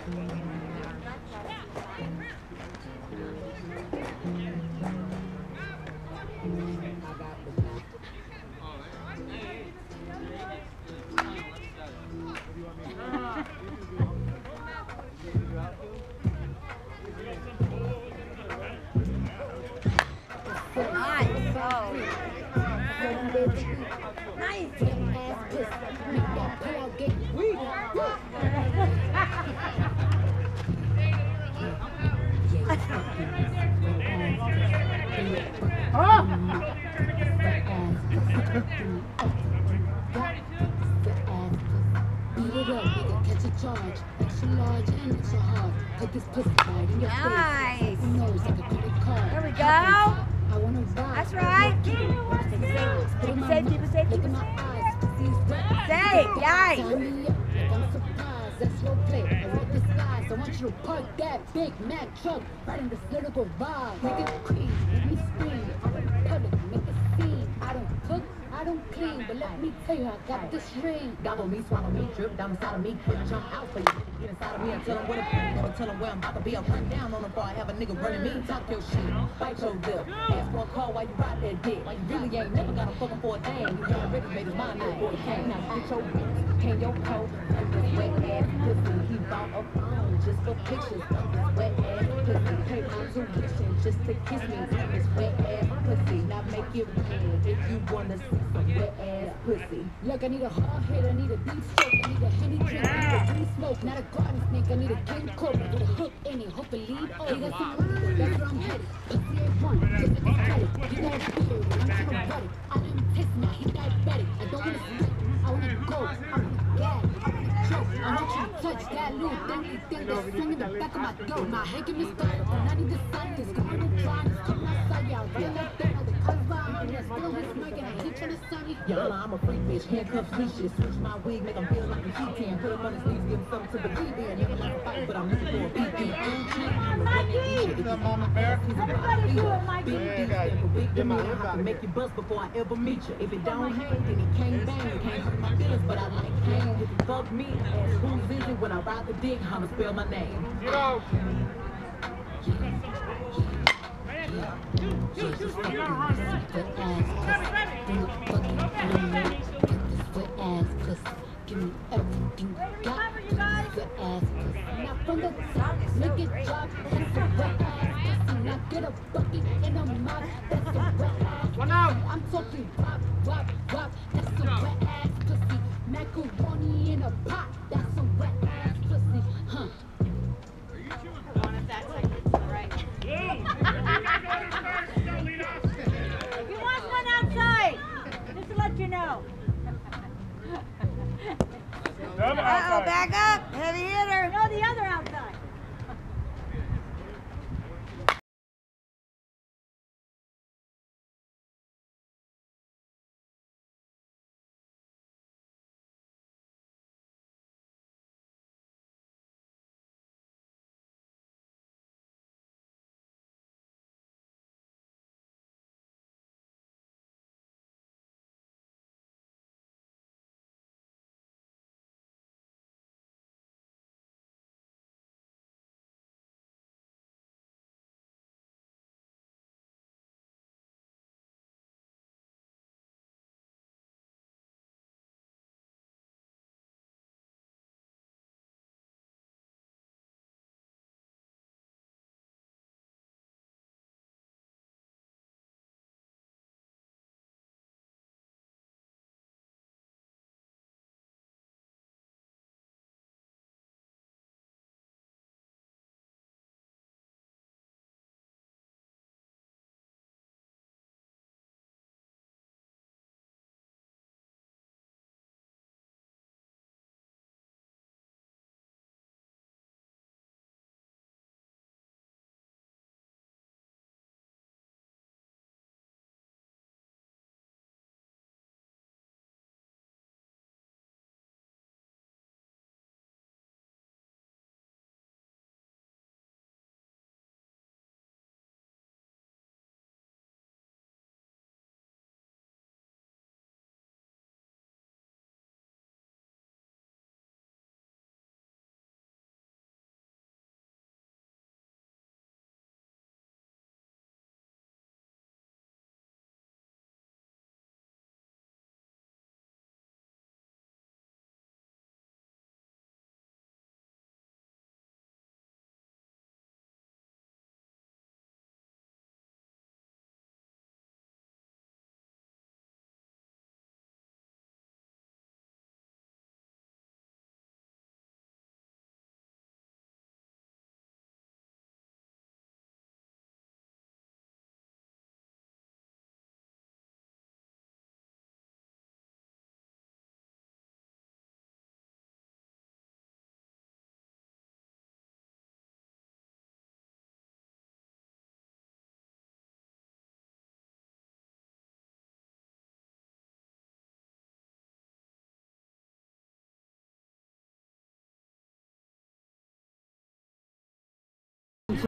Charge, extra large and extra hard. Take this pussy right in your face. Nice. Who knows, like a credit card. There we go. I wanna ride. That's right. Keep it safe, keep it safe, keep it safe. Say, yay. I'm surprised, that's slow play. I wrote this line, so I want you to park that Big Mac truck right in this little garage. Make it cream, make me scream. I'm in public, make a scene. I don't cook, I don't clean, but let me tell you, I got this string. Gobble me, swallow me, drip down inside of me, quick jump out for you. Get inside of me and tell them where to be. Never tell them where I'm about to be. I'll run down on them before I have a nigga running me. Talk your shit, bite your lip. Ask for a call while you ride that dick. Why you really ain't never got a fucking for a thing. You already made his mind up before he came. Now get your bitch, can your coat, and this wet ass pussy. He bought a phone just for pictures of this wet ass pussy. Pay my tuition just to kiss me with this wet ass pussy. Now make it rain if you wanna see some wet ass pussy. Look, I need a hard hit, I need a deep stroke, I need a Henny drink, I need a green smoke, not a garden snake, I need a king cobra with a hook in it, hope it lead over. That's where I'm headed. Pussy ain't one, just like a credit. You got a beard, I'm trying to run it. I didn't taste now, he diabetic. I don't wanna sleep, I wanna go, I wanna gag, I wanna choke. I want you to touch that little dangly thing that's swinging in the back of my throat. My head give me stuck, and I need the science. Come on and try, just keep my side out. Feel like that, all the colors out, and that's still this mic, and I keep trying to sign it. Y'all, I'm a freak bitch, handcuffs, leashes. Switch my wig, make him feel like a G10. Put him on his knees, give him something to believe in. Never like a fight, but I'm looking for a beat. Everybody do it, Mikey. Big deal, I have to make you bust before I ever meet you. If it don't hang, then it can't bang. You can't hurt my feelings, but I like hang. If you fuck me, ask who's is it when I ride the dick, I'ma spell my name. Get out. Give me everything you got. Good ass pussy. Now from the top, make it drop. That's a wet ass pussy. Now get a bucket in a mouth. That's a wet ass pussy. I'm talking wop, wop, wop. That's a wet ass pussy. Macaroni in a pot. That's a wet